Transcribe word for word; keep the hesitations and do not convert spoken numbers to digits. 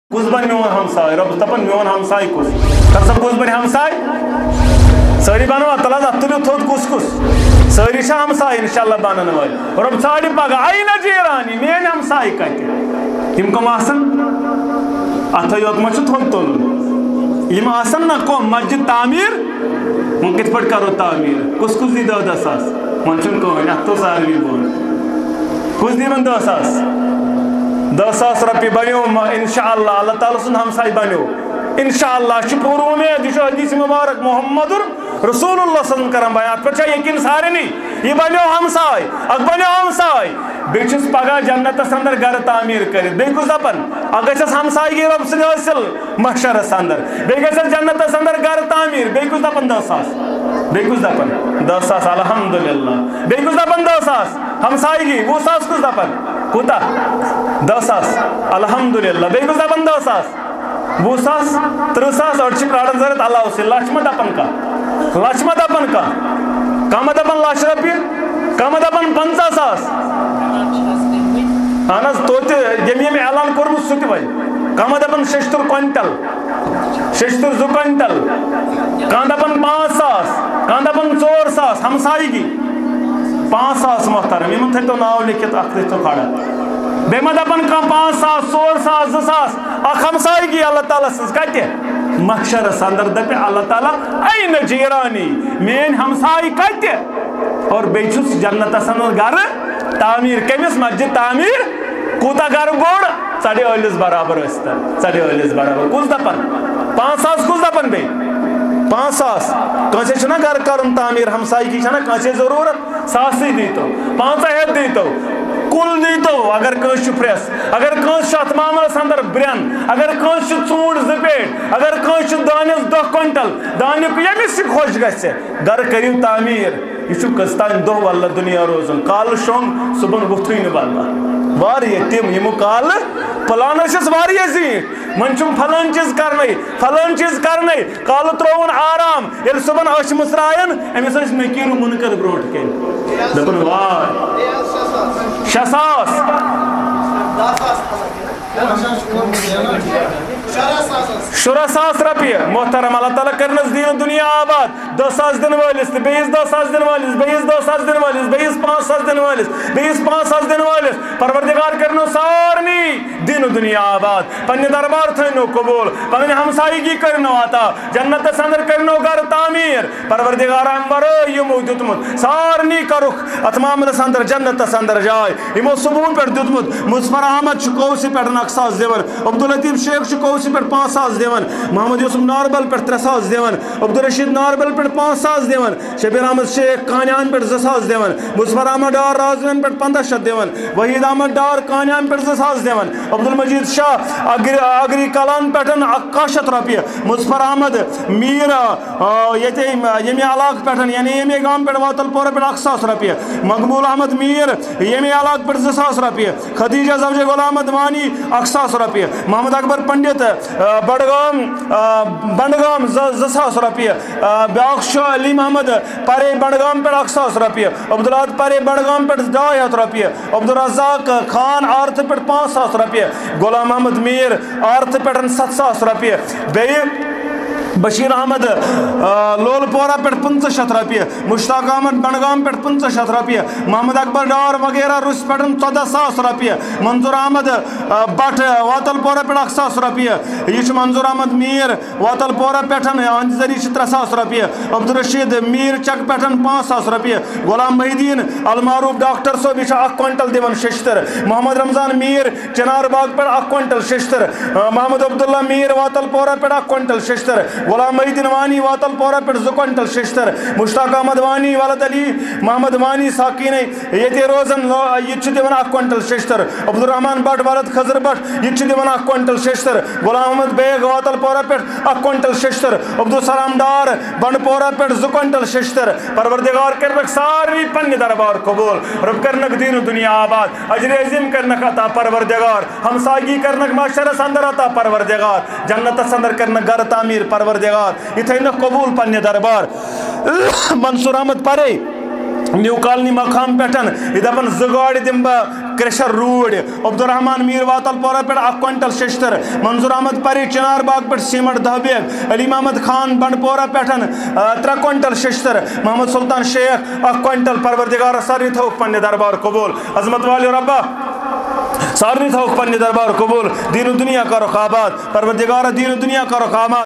کس بن میون ہمسائے رب دپان میون ہمسائے کس کر سا کس بن ہمسائے ساری بنو تلا تلو تھوت کس کس ساری شاہ ہمسائے انشاءاللہ بنن وال رب ژھانڈِ پگہ آیِنہ جیرانی میٲنۍ ہمسائے کتہِ تِم کم آسن اتھے یوت ما چھُ تھوٚد تُلُن یِم آسن نا کم مسجد تعمیٖر وۄنۍ کِتھ پٲٹھۍ کرو تعمیٖر کُس کُس دی دہ دہ ساس وۄنۍ چھُنہٕ کٕہٕنۍ اتھ تو ساروی بۄن کُس دیٖنن دہ ساس دہ ساس رۄپیہِ بنیو انشاءاللہ اللہ تعالیٰ سُنٛد ہمساے بنیو انشاءاللہ چھُ پوٗرٕ اُمید یہِ چھُ حدیث مبارک محمد رسول اللہ صلی اللہ علیہ وسلم کران بیان اتھ پٮ۪ٹھ چھا یقیٖن سارنٕے یہِ بنیو ہمساے اکھ بنیو ہمساے بیٚیہِ چھُس پگاہ جنتس اندر گرٕ تعمیٖر کٔرِتھ بیٚیہِ کُس دپان اکھ گژھٮ۪س ہمسایگی رۄب سٕنٛدۍ حٲصِل محشرس اندر بیٚیہِ گژھٮ۪س جنتس اندر گرٕ تعمیٖر بیٚیہِ کُس دپان دہ ساس بیٚیہِ کُس دپان دہ ساس الحمدللہ بیٚیہِ کُس دپان دہ ساس ہمسایگی وُہ ساس کُس دپان کوٗتاہ دہ ساس الحمدللہ بیٚیہِ کُس دپان دہ ساس وُہ ساس ترٕہ ساس أڑۍ چھِ پرٛاران ضرورت اللہ سے لچھ ما دپان کانٛہہ لچھ ما دپان کانٛہہ کانٛہہ ما دپان لچھ رۄپیہِ کانٛہہ ما دپان پنژاہ ساس اہن حظ توتہِ ییٚمۍ ییٚمۍ اعلان کوٚرمُت سُہ تہِ وَنہِ کانٛہہ ما دپان شیٚشتٕر کۄینٹل شیٚشتٕر زٕ کۄینٹل کانٛہہ دپان پانٛژھ ساس کانٛہہ دپان ژور ساس ہمسایگی پانٛژھ ساس محترم یِمن تھٲیتو ناو لیکھِتھ اکھ تھٲیتو کھڑا بیٚیہِ ما دپان کانٛہہ پانٛژھ ساس ژور ساس زٕ ساس اکھ ہمسایگی اللہ تعالیٰ سٕنٛز کتہِ محشرس اندر دپہِ اللہ تعالیٰ آیِنہ جیرانی میٲنۍ ہمساے کتہِ اور بیٚیہِ چھُس جنتس اندر گرٕ تعمیٖر کٔمِس مسجد تعمیٖر کوٗتاہ گرٕ بوٚڑ ژڑِ ٲلِس برابر ٲسۍتن ژڑِ ٲلِس برابر کُس دپان پانٛژھ ساس کُس دپان بیٚیہِ پانٛژھ ساس کٲنٛسے چھُنہ گرٕ کرُن تعمیٖر ہمسایگی چھنہ کٲنٛسے ضروٗرت ساسٕے دیٖتو پانٛژاہ ہٮ۪تھ دیٖتو کُل دیٖتو اگر کٲنٛسہِ چھُ پھرٛٮ۪س اگر کٲنٛسہِ چھُ اتھ معاملس اندر برٛٮ۪ن اگر کٲنٛسہِ چھُ ژوٗنٛٹھۍ زٕ پیٹہِ اگر کٲنٛسہِ چھُ دانٮ۪س دہ کۄینٹل دانیُک ییٚمِس یہِ خۄش گژھِ گرٕ کٔرِو تعمیٖر یہ کس تان دہ واللہ دنیا روزن کال شونگ صبح وتھے واللہ واریاہ تم یمو کال پلانس چھس واریاہ زیٖٹھ وۄنۍ چھُم فلٲنۍ چیٖز کرنے فلٲنۍ چیٖز کرنے کالہٕ ترٛووُن آرام ییٚلہِ صبحن أچھ مٕژرایَن أمِس ٲسۍ نٔکیٖرٕ مُنکر برونٛٹھ کَنہِ دَپان واے شےٚ ساس شُراہ ساس رۄپیہِ محترم اللہ تعالیٰ کرنس دیٖن دُنیا آباد دہ ساس دِنہٕ وٲلِس تہٕ بیٚیِس دہ ساس دِنہٕ وٲلِس بیٚیِس دہ ساس دِنہٕ وٲلِس بیٚیِس پانٛژھ ساس دِنہٕ وٲلِس بیٚیِس پانٛژھ ساس دِنہٕ وٲلِس پروردگار کرنو سارنٕے دیٖنہٕ دُنیا آباد پننہِ دربار تھٲینو قبوٗل پنٕنۍ ہمسایگی کٔرنو عطا جنتس اندر کٔرنو گرٕ تعمیٖر پروردگار امہِ ورٲے یِمو دیُتمُت سارنٕے کَرُکھ اتھ معاملس اندر جنتس اندر جاے یِمو صبحن پٮ۪ٹھ دیُتمُت مظفر احمد چھُ کوسہِ پٮ۪ٹھ اکھ ساس دِوان عبداللطیف شیخ چھُ کوسہِ پٮ۪ٹھ پانٛژھ ساس دِوان محمد یوسف ناربل پٮ۪ٹھ ترٛےٚ ساس دِوان عبدالرشیٖد ناربل پٮ۪ٹھ پانٛژھ ساس دِوان شبیٖر احمد شیخ کانیان پٮ۪ٹھ زٕ ساس دِوان مظفر احمد ڈار رازوین پٮ۪ٹھ پنٛداہ شیٚتھ دِوان وحیٖد احمد ڈار کانیان پٮ۪ٹھ زٕ ساس دِوان عبدالمجیٖد شاہ اگری اگری کلان پٮ۪ٹھ اکھ کاہ شیٚتھ رۄپیہِ مظفر احمد میٖر ییٚتے ییٚمہِ علاقہٕ پٮ۪ٹھ یعنی ییٚمے گامہٕ پٮ۪ٹھ واتل پورہ پٮ۪ٹھ اکھ ساس رۄپیہِ مقبوٗل احمد میٖر ییٚمے علاقہٕ پٮ۪ٹھ زٕ ساس رۄپیہِ خدیجہ زوجہ غلام احمد وانی اکھ ساس رۄپیہِ محمد اکبر پنڈت بڈگام بنڈگام زٕ ساس رۄپیہِ بیٛاکھ چھُ علی محمد پرے بڈگام پٮ۪ٹھ اکھ ساس رۄپیہِ عبدالحد پرے بڈگام پٮ۪ٹھ ڈاے ہتھ رۄپیہِ عبدالرزاق خان آرتھٕ پٮ۪ٹھ پانٛژھ ساس رۄپیہِ غلام محمد میٖر آرتھٕ پٮ۪ٹھ ستھ ساس رۄپیہِ بیٚیہِ بشیٖر احمد لول پورہ پٮ۪ٹھ پٕنٛژٕ شیٚتھ رۄپیہِ مشتاق احمد بنڈگام پٮ۪ٹھ پٕنٛژٕ شیٚتھ رۄپیہِ محمد اکبر ڈار وغیرہ روٚسۍ پٮ۪ٹھ ژۄدہ ساس رۄپیہِ منظور احمد بٹ واتل پورہ پٮ۪ٹھ اکھ ساس رۄپیہِ یہِ چھُ منظور احمد میٖر واتل پورہ پٮ۪ٹھ یِہنٛدِ ذٔریعہٕ چھِ ترٛےٚ ساس رۄپیہِ عبدالرشیٖد میٖر چک پٮ۪ٹھ پانٛژھ ساس رۄپیہِ غلام محدیٖن المعروف ڈاکٹر صٲب یہِ چھُ اکھ کوینٹل دِوان شیٚشتٕر محمد رمضان میٖر چنار باغ پٮ۪ٹھ اکھ کوینٹل شیٚشتٕر محمد عبداللہ میٖر واتل پورہ پٮ۪ٹھ اکھ کوینٹل شیٚشتٕر غلام محدیٖن وانی واتل پورہ پٮ۪ٹھ زٕ کوینٹل شیٚشتٕر مشتاق احمد وانی ولد علی محمد وانی ساکینے ییٚتہِ روزان یہِ تہِ چھُ دِوان اکھ کوینٹل شیٚشتٕر عبدالرحمان بٹ ولد خضر بٹ یہِ تہِ چھُ دِوان اکھ کوینٹل شیٚشتٕر غلام احمد بیگ واتل پورہ پٮ۪ٹھ اکھ کوینٹل شیٚشتٕر عبدالسلام ڈار بنڈ پورہ پٮ۪ٹھ زٕ کوینٹل شیٚشتٕر پروردگار کرنکھ سارنٕے پننہِ دربار قبوٗل رۄب کرنکھ دیٖنہٕ دُنیا آباد اجر عظیٖم کرنکھ عطا پروردگار ہمسایگی کرنکھ محشرس اندر عطا پروردگار جنتس اندر کرنکھ گرٕ تعمیٖر پروردگار یہ تھٲینکھ قبوٗل پننہِ دربار منصور احمد پرے نیو کالنی مقام پٮ۪ٹھ یہِ دپان زٕ گاڑِ دِمہٕ بہٕ کریشر روڈ عبدالرحمان میر واتل پورہ پہ اک کوئنٹل ششتر منظور احمد پری چنار باغ پہ سیمنٹ دہ بیگ علیم احمد خان بنڈ پورہ پہ ترے کوئنٹل ششتر محمد سلطان شیخ اک کوئنٹل پروردگار ساری تھوک پنہ دربار قبول عظمت والی ربا سارنی تھوک پنہ دربار قبول دین و دنیا کا رخ آباد پروردگار دین و دنیا کا رخ آباد